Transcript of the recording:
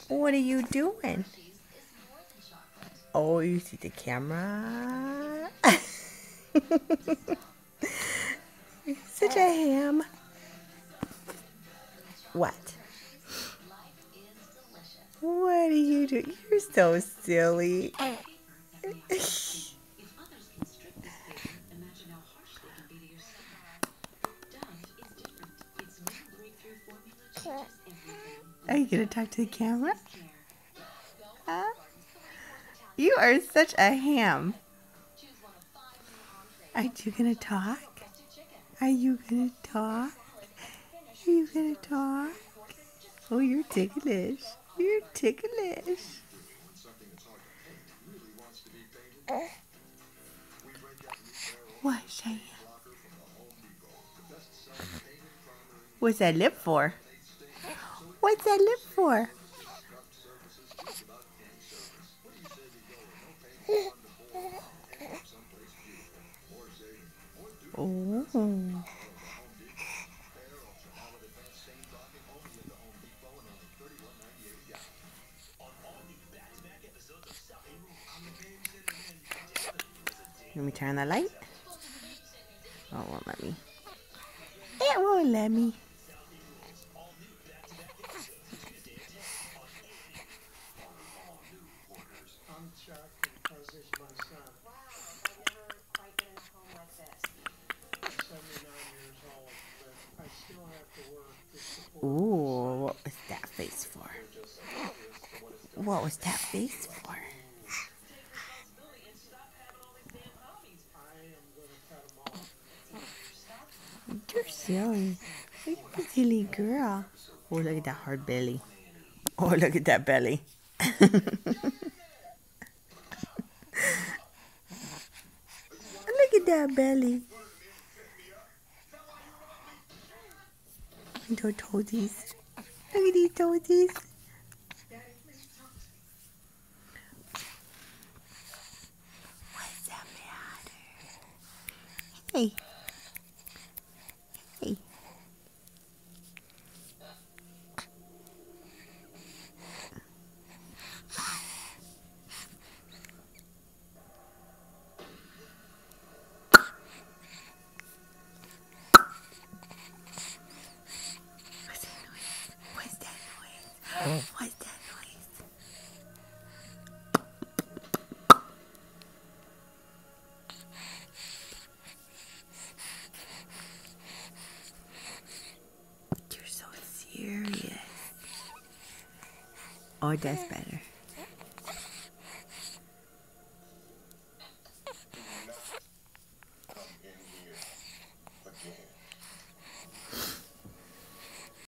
What are you doing? Oh, you see the camera? Such a ham. What? What are you doing? You're so silly. Are you gonna talk to the camera? Huh? You are such a ham. Aren't you gonna talk? Are you gonna talk? Are you gonna talk? Oh, you're ticklish. You're ticklish. What, Cheyenne? What's that lip for? What's that lip for? Oh. Let me turn the light. Oh, it won't let me. It won't let me. Ooh, what was that face for? What was that face for? You're silly. You're a silly girl. Oh, look at that hard belly. Oh, look at that belly. Look at that belly. Look at toesies. Look at these toesies. What's the matter? Hey. Hey. What's that noise? What's that noise? You're so serious. Oh, that's better.